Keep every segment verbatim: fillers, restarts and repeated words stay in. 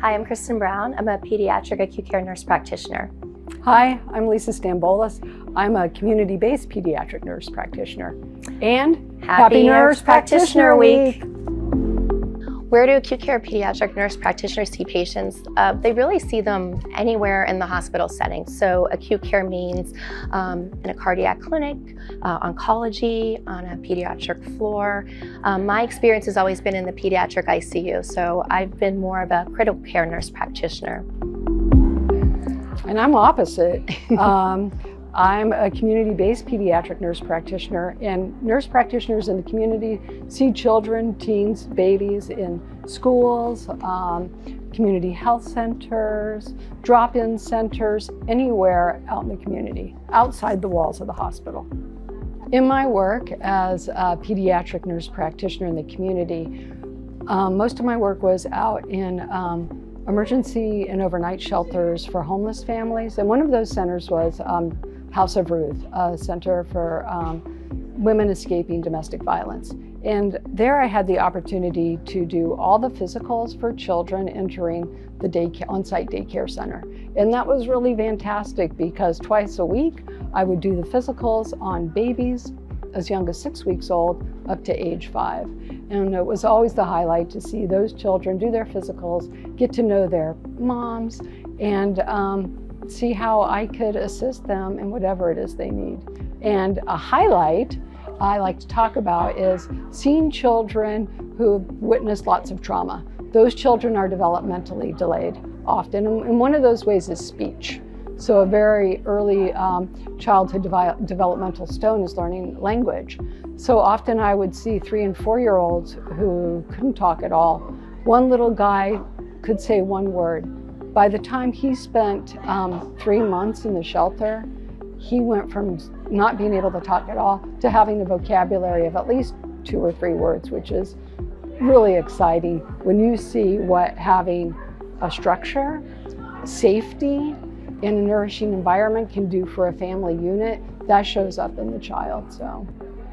Hi, I'm Kristen Brown. I'm a pediatric acute care nurse practitioner. Hi, I'm Lisa Stambolis. I'm a community-based pediatric nurse practitioner. And Happy, Happy Nurse, Nurse Practitioner, Practitioner Week! Where do acute care pediatric nurse practitioners see patients? Uh, they really see them anywhere in the hospital setting. So acute care means um, in a cardiac clinic, uh, oncology, on a pediatric floor. Um, my experience has always been in the pediatric I C U, so I've been more of a critical care nurse practitioner. And I'm opposite. um, I'm a community-based pediatric nurse practitioner, and nurse practitioners in the community see children, teens, babies in schools, um, community health centers, drop-in centers, anywhere out in the community, outside the walls of the hospital. In my work as a pediatric nurse practitioner in the community, um, most of my work was out in um, emergency and overnight shelters for homeless families, and one of those centers was um, House of Ruth, a center for um, women escaping domestic violence. And there I had the opportunity to do all the physicals for children entering the day on-site daycare center. And that was really fantastic because twice a week I would do the physicals on babies as young as six weeks old up to age five. And it was always the highlight to see those children do their physicals, get to know their moms, and um, see how I could assist them in whatever it is they need. And a highlight I like to talk about is seeing children who have witnessed lots of trauma. Those children are developmentally delayed often, and one of those ways is speech. So a very early um, childhood devi developmental stone is learning language. So often I would see three and four-year-olds who couldn't talk at all. One little guy could say one word. By the time he spent um, three months in the shelter, he went from not being able to talk at all to having a vocabulary of at least two or three words, which is really exciting when you see what having a structure, safety, and a nourishing environment can do for a family unit. That shows up in the child. So.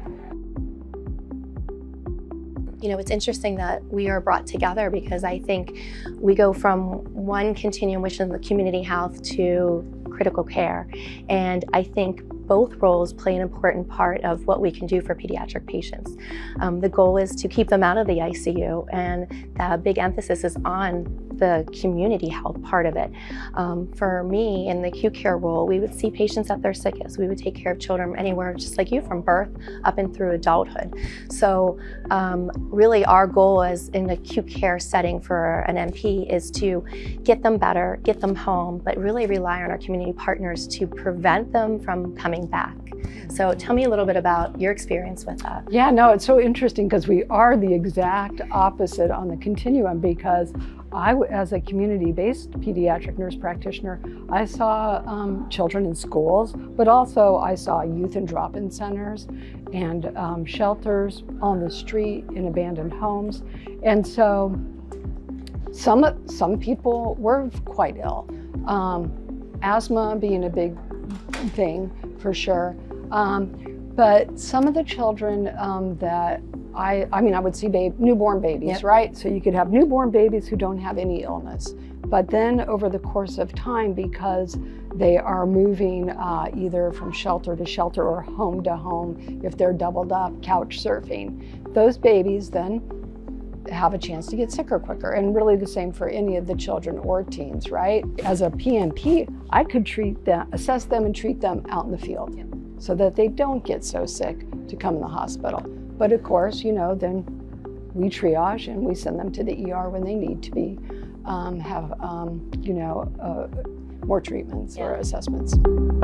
You know, it's interesting that we are brought together because I think we go from one continuum, which is the community health, to critical care. And I think both roles play an important part of what we can do for pediatric patients. Um, the goal is to keep them out of the I C U, and the big emphasis is on the community health part of it. Um, for me, in the acute care role, we would see patients at their sickest. We would take care of children anywhere, just like you, from birth up and through adulthood. So um, really our goal as in the acute care setting for an M P is to get them better, get them home, but really rely on our community partners to prevent them from coming back. So tell me a little bit about your experience with that. Yeah, no, it's so interesting because we are the exact opposite on the continuum, because I, as a community-based pediatric nurse practitioner, I saw um, children in schools, but also I saw youth and drop-in centers and um, shelters on the street in abandoned homes. And so some, some people were quite ill. Um, asthma being a big thing for sure. Um, but some of the children um, that I, I mean, I would see babe, newborn babies, yep. Right? So you could have newborn babies who don't have any illness. But then over the course of time, because they are moving uh, either from shelter to shelter or home to home, if they're doubled up, couch surfing, those babies then have a chance to get sicker quicker. And really the same for any of the children or teens, right? As a P N P, I could treat them, assess them and treat them out in the field, yep, so that they don't get so sick to come in the hospital. But of course, you know, then we triage and we send them to the E R when they need to be, um, have, um, you know, uh, more treatments, yeah, or assessments.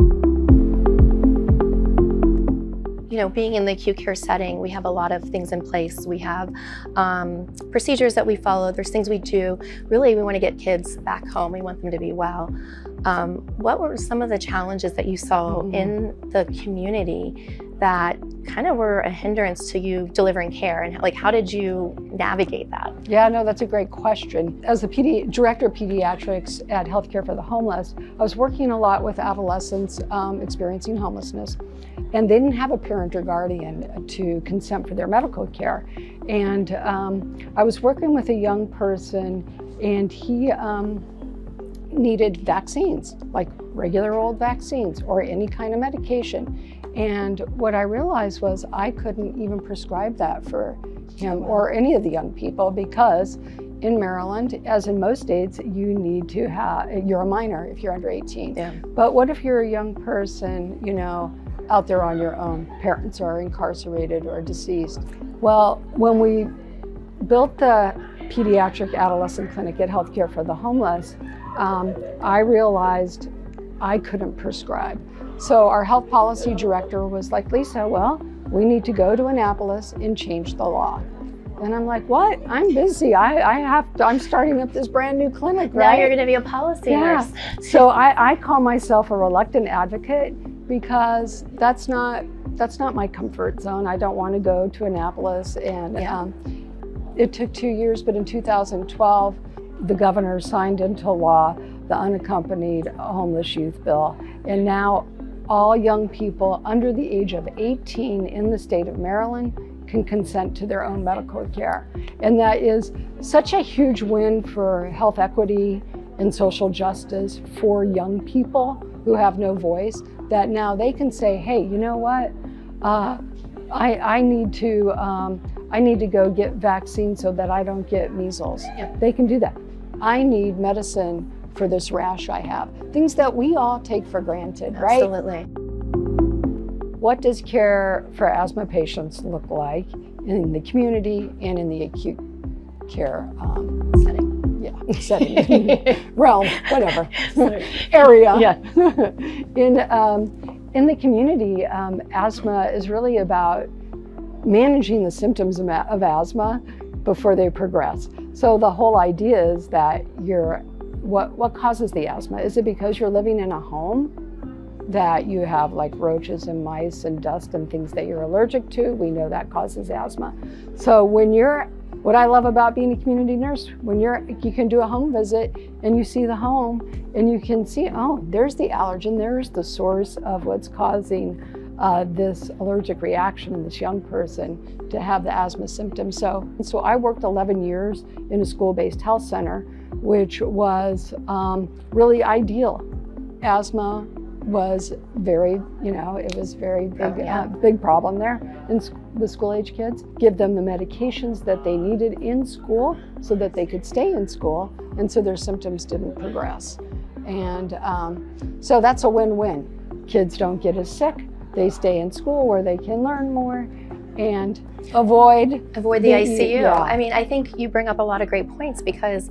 You know, being in the acute care setting, we have a lot of things in place. We have um, procedures that we follow. There's things we do. Really, we want to get kids back home. We want them to be well. Um, what were some of the challenges that you saw mm-hmm. in the community that kind of were a hindrance to you delivering care, and like how did you navigate that? Yeah, no, that's a great question. As the pedi director of pediatrics at Healthcare for the Homeless, I was working a lot with adolescents um, experiencing homelessness, and they didn't have a parent or guardian to consent for their medical care. And um, I was working with a young person, and he um, needed vaccines, like regular old vaccines or any kind of medication. And what I realized was I couldn't even prescribe that for him or any of the young people, because in Maryland, as in most states, you need to have, you're a minor if you're under eighteen. Yeah. But what if you're a young person, you know, out there on your own? Parents are incarcerated or deceased. Well, when we built the pediatric adolescent clinic at Healthcare for the Homeless, um, I realized I couldn't prescribe. So our health policy director was like, Lisa, well, we need to go to Annapolis and change the law. And I'm like, what? I'm busy. I, I have to, I'm starting up this brand new clinic, right? Now you're going to be a policy yeah. nurse. So I, I call myself a reluctant advocate, because that's not, that's not my comfort zone. I don't want to go to Annapolis. And yeah. um, it took two years, but in two thousand twelve, the governor signed into law the unaccompanied homeless youth bill. And now all young people under the age of eighteen in the state of Maryland can consent to their own medical care. And that is such a huge win for health equity and social justice for young people who have no voice, that now they can say, hey, you know what? Uh, I, I need to um, I need to go get vaccines so that I don't get measles. Yeah. They can do that. I need medicine for this rash I have. Things that we all take for granted, right? Absolutely. What does care for asthma patients look like in the community and in the acute care um, setting? Yeah, setting, realm, whatever, area. Yeah. in, um, in the community, um, asthma is really about managing the symptoms of, of asthma before they progress. So the whole idea is that you're What, what causes the asthma? Is it because you're living in a home that you have like roaches and mice and dust and things that you're allergic to? We know that causes asthma. So when you're, what I love about being a community nurse, when you're, you can do a home visit and you see the home and you can see, oh, there's the allergen, there's the source of what's causing uh, this allergic reaction in this young person to have the asthma symptoms. So, so I worked eleven years in a school-based health center, which was um, really ideal. Asthma was very, you know, it was very big, oh, yeah. uh, big problem there in, with school-age kids. Give them the medications that they needed in school so that they could stay in school and so their symptoms didn't progress. And um, so that's a win-win. Kids don't get as sick. They stay in school where they can learn more and avoid avoid the, the I C U. Yeah. I mean, I think you bring up a lot of great points, because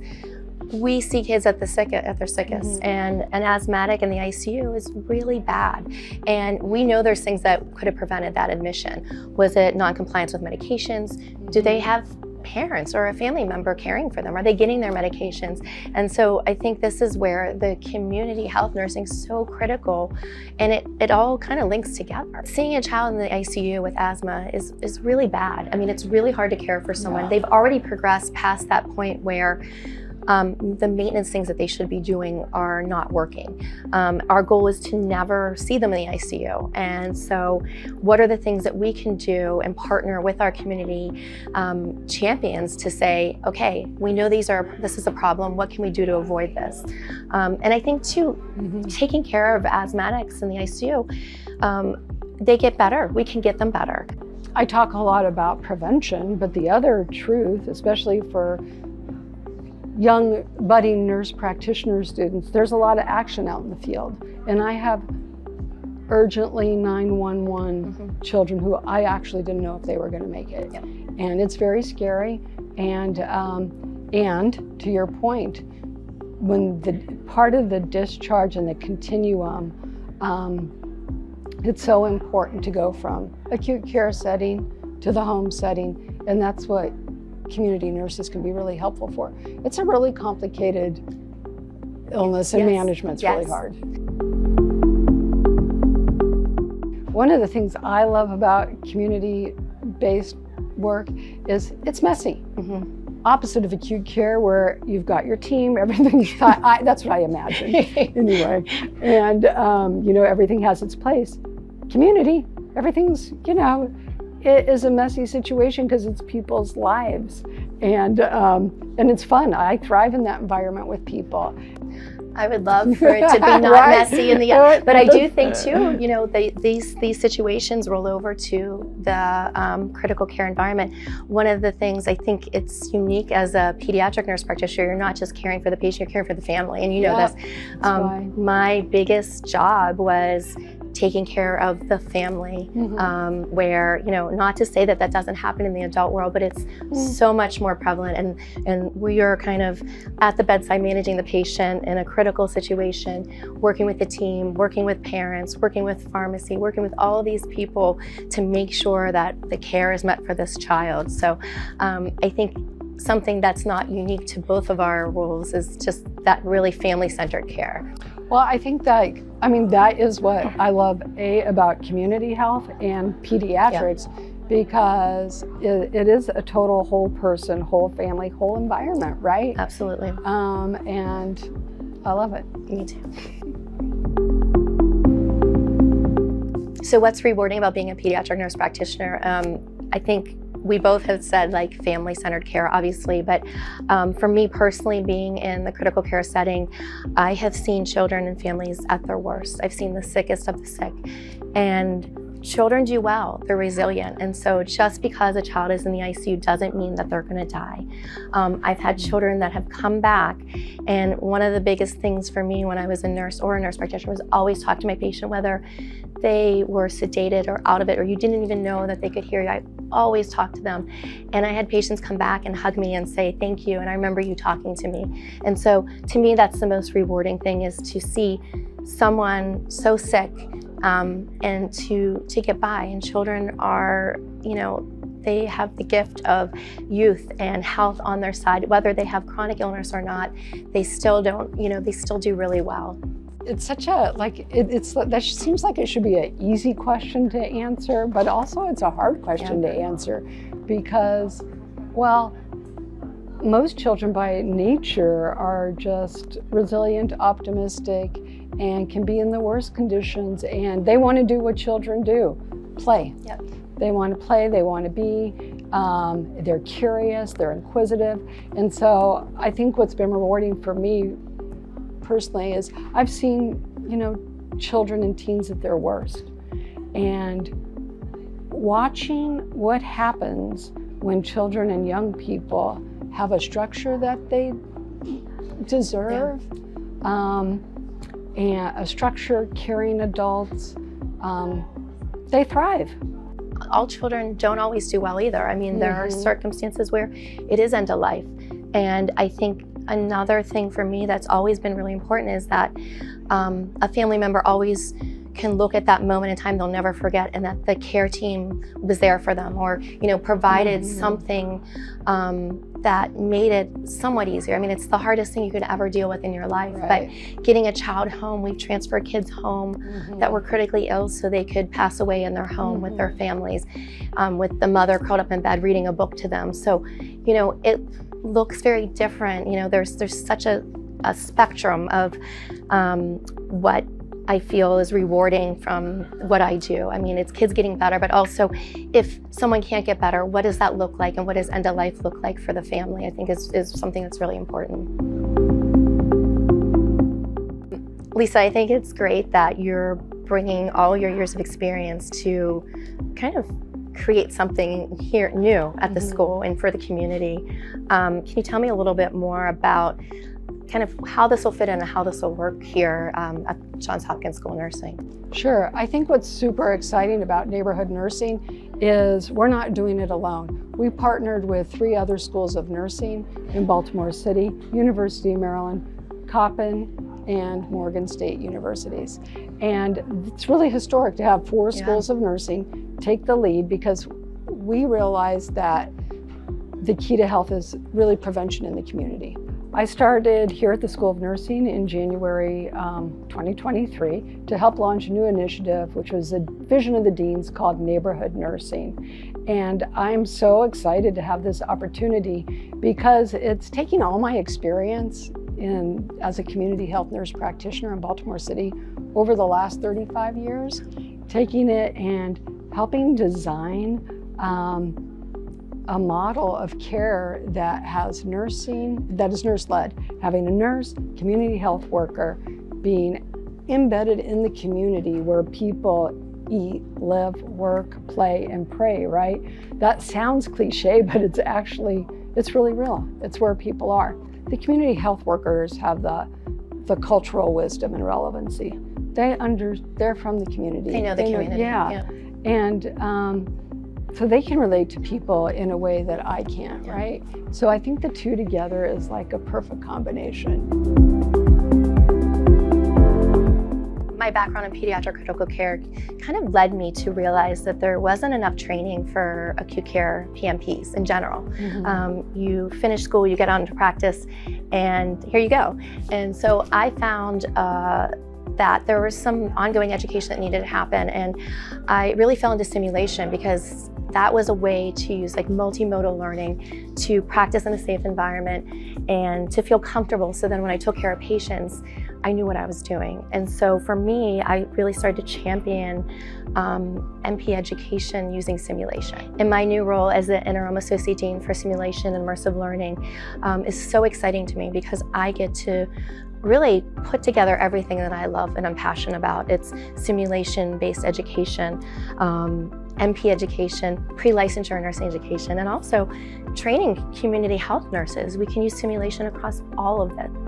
we see kids at the sick at their sickest, mm-hmm. and an asthmatic in the I C U is really bad. And we know there's things that could have prevented that admission. Was it non-compliance with medications? Mm-hmm. Do they have parents or a family member caring for them? Are they getting their medications? And so I think this is where the community health nursing is so critical, and it, it all kind of links together. Seeing a child in the I C U with asthma is, is really bad. I mean, it's really hard to care for someone. Yeah. They've already progressed past that point where Um, the maintenance things that they should be doing are not working. Um, our goal is to never see them in the I C U. And so what are the things that we can do and partner with our community um, champions to say, okay, we know these are, this is a problem, what can we do to avoid this? Um, and I think too, mm-hmm. taking care of asthmatics in the I C U, um, they get better, we can get them better. I talk a lot about prevention, but the other truth, especially for young budding nurse practitioner students, there's a lot of action out in the field. And I have urgently nine one one mm-hmm. children who I actually didn't know if they were gonna make it. Yep. And it's very scary. And, um, and to your point, when the part of the discharge and the continuum, um, it's so important to go from acute care setting to the home setting. And that's what community nurses can be really helpful for. It's a really complicated illness and yes. management's yes. really hard. One of the things I love about community-based work is it's messy. Mm-hmm. Opposite of acute care, where you've got your team, everything's, I, that's what I imagine anyway. And, um, you know, everything has its place. Community, everything's, you know, it is a messy situation because it's people's lives. And, um, and it's fun. I thrive in that environment with people. I would love for it to be not right. messy in the end. But I do think too, you know, they, these these situations roll over to the um, critical care environment. One of the things I think it's unique as a pediatric nurse practitioner, you're not just caring for the patient, you're caring for the family, and you know yeah, this. Um, my biggest job was taking care of the family, mm-hmm. um, where, you know, not to say that that doesn't happen in the adult world, but it's mm. so much more prevalent, and, and we are kind of at the bedside managing the patient in a critical situation, working with the team, working with parents, working with pharmacy, working with all of these people to make sure that the care is met for this child. So um, I think something that's not unique to both of our roles is just that really family-centered care. Well, I think that, I mean, that is what I love, A, about community health and pediatrics, yeah. because it, it is a total whole person, whole family, whole environment, right? Absolutely. Um, and I love it. Me too. So what's rewarding about being a pediatric nurse practitioner? Um, I think we both have said like family-centered care, obviously, but um, for me personally, being in the critical care setting, I have seen children and families at their worst. I've seen the sickest of the sick, and children do well, they're resilient, and so just because a child is in the I C U doesn't mean that they're gonna die. Um, I've had children that have come back, and one of the biggest things for me when I was a nurse or a nurse practitioner was always talk to my patient, whether they were sedated or out of it, or you didn't even know that they could hear you. I always talked to them. And I had patients come back and hug me and say, thank you, and I remember you talking to me. And so to me, that's the most rewarding thing, is to see someone so sick um, and to, to get by. And children are, you know, they have the gift of youth and health on their side. Whether they have chronic illness or not, they still don't, you know, they still do really well. It's such a, like, it, it's, that seems like it should be an easy question to answer, but also it's a hard question yeah. to answer because, well, most children by nature are just resilient, optimistic, and can be in the worst conditions, and they want to do what children do, play. Yep. They want to play, they want to be, um, they're curious, they're inquisitive, and so I think what's been rewarding for me personally is I've seen, you know, children and teens at their worst, and watching what happens when children and young people have a structure that they deserve, yeah. um, and a structure, caring adults, um, they thrive. All children don't always do well either. I mean, mm-hmm. there are circumstances where it is end of life, and I think another thing for me that's always been really important is that um, a family member always can look at that moment in time they'll never forget, and that the care team was there for them, or you know, provided mm-hmm. something um, that made it somewhat easier. I mean, it's the hardest thing you could ever deal with in your life, right. but getting a child home, we've transferred kids home mm-hmm. that were critically ill so they could pass away in their home mm-hmm. with their families, um, with the mother curled up in bed reading a book to them. So, you know, it looks very different. You know, there's there's such a, a spectrum of um, what I feel is rewarding from what I do. I mean, it's kids getting better, but also if someone can't get better, what does that look like, and what does end of life look like for the family, I think is, is something that's really important. Lisa, I think it's great that you're bringing all your years of experience to kind of create something here new at the mm-hmm. school and for the community. Um, can you tell me a little bit more about kind of how this will fit in and how this will work here um, at Johns Hopkins School of Nursing? Sure. I think what's super exciting about neighborhood nursing is we're not doing it alone. We partnered with three other schools of nursing in Baltimore City, University of Maryland, Coppin, and Morgan State Universities. And it's really historic to have four yeah. schools of nursing take the lead, because we realize that the key to health is really prevention in the community. I started here at the School of Nursing in January um, twenty twenty-three to help launch a new initiative, which was a vision of the deans called Neighborhood Nursing. And I'm so excited to have this opportunity because it's taking all my experience in, as a community health nurse practitioner in Baltimore City over the last thirty-five years, taking it and helping design um, a model of care that has nursing, that is nurse-led, having a nurse, community health worker, being embedded in the community where people eat, live, work, play, and pray, right? That sounds cliche, but it's actually, it's really real. It's where people are. The community health workers have the, the cultural wisdom and relevancy. They under, they're from the community. They know the they community, know, yeah. yeah. And um, so they can relate to people in a way that I can't, yeah. right? So I think the two together is like a perfect combination. My background in pediatric critical care kind of led me to realize that there wasn't enough training for acute care P M Ps in general. Mm-hmm. um, you finish school, you get on to practice, and here you go. And so I found uh, that there was some ongoing education that needed to happen, and I really fell into simulation because that was a way to use like multimodal learning to practice in a safe environment and to feel comfortable, so then when I took care of patients, I knew what I was doing. And so for me, I really started to champion um, M P education using simulation. And my new role as the Interim Associate Dean for Simulation and Immersive Learning um, is so exciting to me because I get to really put together everything that I love and I'm passionate about. It's simulation-based education, um, M P education, pre-licensure nursing education, and also training community health nurses. We can use simulation across all of it.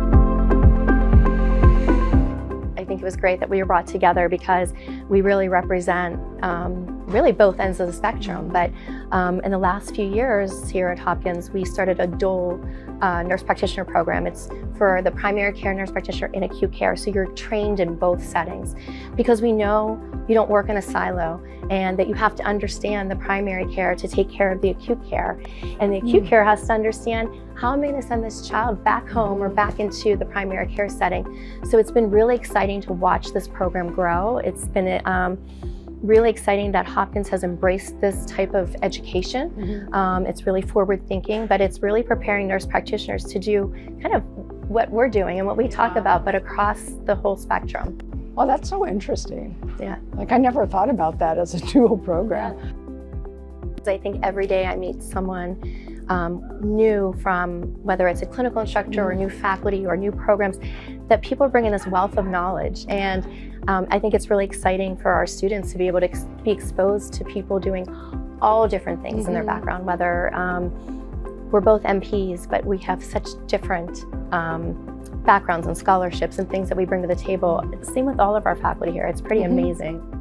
I think it was great that we were brought together because we really represent um, really both ends of the spectrum. But um, in the last few years here at Hopkins, we started a dual uh, nurse practitioner program. It's for the primary care nurse practitioner in acute care, so you're trained in both settings because we know you don't work in a silo and that you have to understand the primary care to take care of the acute care. And the acute mm. care has to understand, how am I going to send this child back home or back into the primary care setting? So it's been really exciting to watch this program grow. It's been um, really exciting that Hopkins has embraced this type of education. Mm-hmm. um, it's really forward thinking, but it's really preparing nurse practitioners to do kind of what we're doing and what we talk about, but across the whole spectrum. Well, that's so interesting. Yeah. Like I never thought about that as a dual program. Yeah. I think every day I meet someone um, new, from whether it's a clinical instructor mm. or new faculty or new programs, that people are bringing this wealth of knowledge. And um, I think it's really exciting for our students to be able to ex be exposed to people doing all different things mm-hmm. in their background, whether um, we're both M Ps, but we have such different um, backgrounds and scholarships and things that we bring to the table. Same with all of our faculty here. It's pretty mm-hmm. amazing.